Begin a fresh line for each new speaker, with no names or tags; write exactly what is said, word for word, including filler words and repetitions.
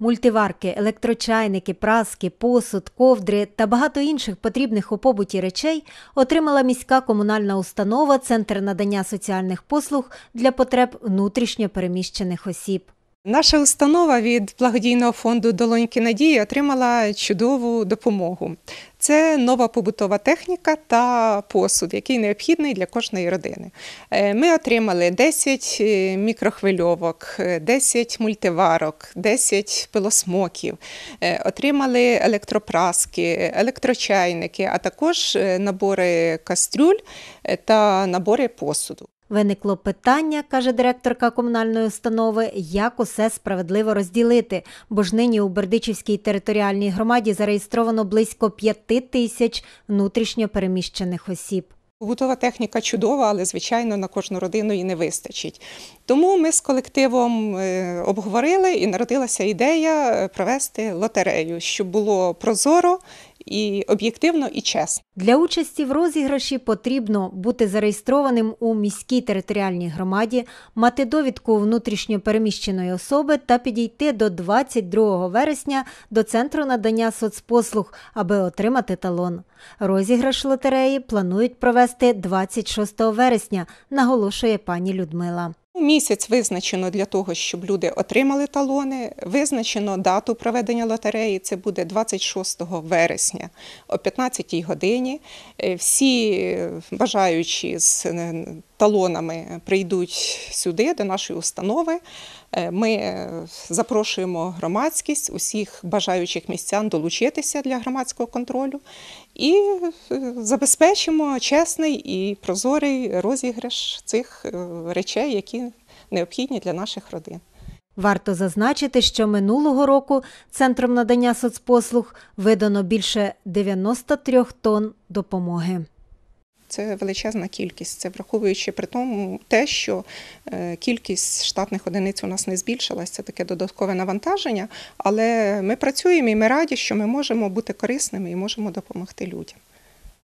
Мультиварки, електрочайники, праски, посуд, ковдри та багато інших потрібних у побуті речей отримала міська комунальна установа «Центр надання соціальних послуг для потреб внутрішньо переміщених осіб».
Наша установа від благодійного фонду «Долоньки надії» отримала чудову допомогу. Це нова побутова техніка та посуд, який необхідний для кожної родини. Ми отримали десять мікрохвильовок, десять мультиварок, десять пилосмоків, отримали електропраски, електрочайники, а також набори кастрюль та набори посуду.
Виникло питання, каже директорка комунальної установи, як усе справедливо розділити, бо ж нині у Бердичівській територіальній громаді зареєстровано близько п'яти тисяч внутрішньо переміщених осіб.
Побутова техніка чудова, але, звичайно, на кожну родину її не вистачить. Тому ми з колективом обговорили і народилася ідея провести лотерею, щоб було прозоро, і об'єктивно, і чесно.
Для участі в розіграші потрібно бути зареєстрованим у міській територіальній громаді, мати довідку внутрішньо переміщеної особи та підійти до двадцять другого вересня до Центру надання соцпослуг, аби отримати талон. Розіграш лотереї планують провести двадцять шостого вересня, наголошує пані Людмила.
Місяць визначено для того, щоб люди отримали талони, визначено дату проведення лотереї, це буде двадцять шостого вересня о п'ятнадцятій годині. Всі бажаючі з талонами прийдуть сюди, до нашої установи. Ми запрошуємо громадськість, усіх бажаючих містян долучитися для громадського контролю і забезпечимо чесний і прозорий розіграш цих речей, які необхідні для наших родин.
Варто зазначити, що минулого року Центром надання соцпослуг видано більше дев'яноста трьох тонн допомоги.
Це величезна кількість, це враховуючи при тому те, що кількість штатних одиниць у нас не збільшилася, це таке додаткове навантаження, але ми працюємо і ми раді, що ми можемо бути корисними і можемо допомогти людям.